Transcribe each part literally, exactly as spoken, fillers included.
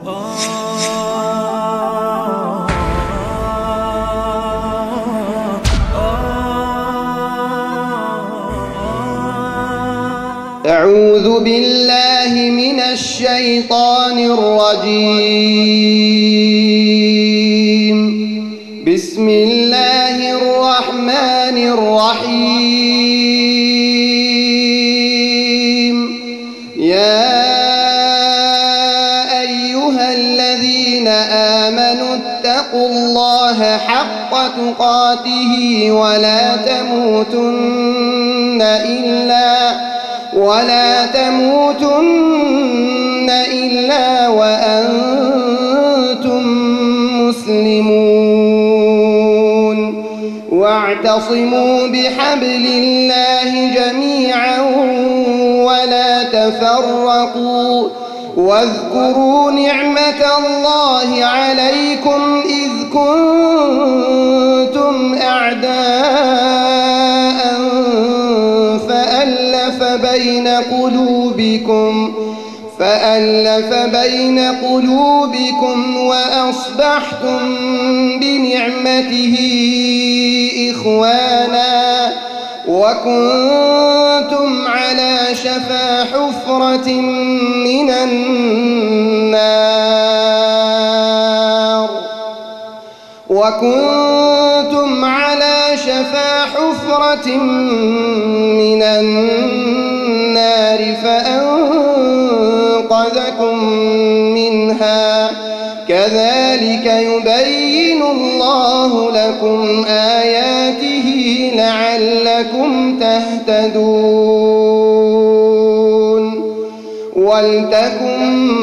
أعوذ بالله من الشيطان الرجيم. بسم الله الرحمن الرحيم. يا أيها الذين آمنوا اتقوا الله حق تقاته ولا تموتن إلا ولا تموتن إلا وأنتم مسلمون. واعتصموا بحبل الله جميعا ولا تفرقوا واذكروا نعمة الله عليكم إذ كنتم أعداء فألف بين قلوبكم فألف بين قلوبكم وأصبحتم بنعمته إخوانا وكنتم على شفا حفرة من النار وكنتم على شفا حفرة من النار فأنقذكم منها كذلك يبين الله لكم آياته لعلكم تهتدون. ولتكن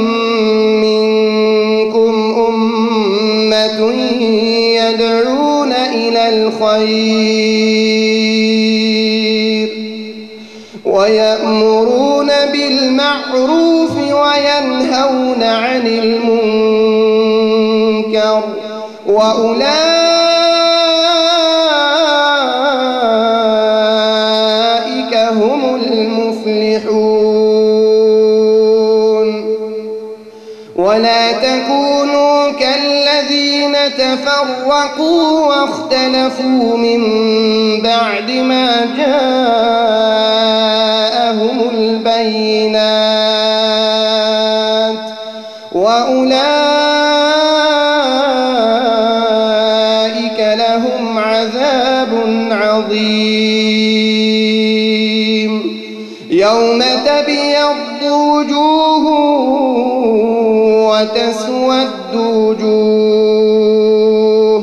منكم أمة يدعون إلى الخير ويأمرون بالمعروف وينهون عن المنكر وأولئك هم المفلحون. ولا تكونوا كالذين تفرقوا واختلفوا من بعد ما جاءهم البينات وأولئك لهم عذاب عظيم. يوم تبيض وجوه وتسود وجوه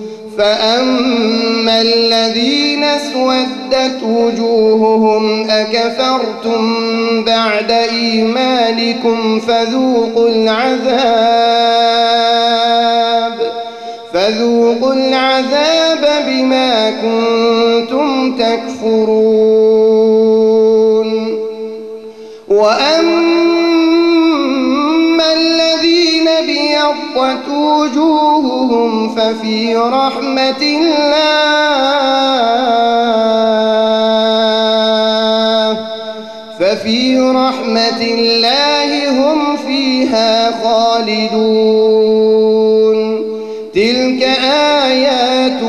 فأما الذين اسودت وجوههم أكفرتم بعد إيمانكم فذوقوا العذاب فذوقوا العذاب بما كنتم تكفرون. وأما الذين ابيضت وجوههم ففي رحمة الله ففي رحمة الله هم فيها خالدون. تلك آيات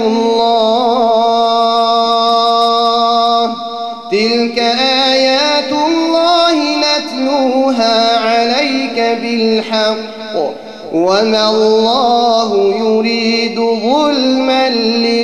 الله تلك آيات الله نتلوها عليك بالحق وما الله يريد ظلما للعباد.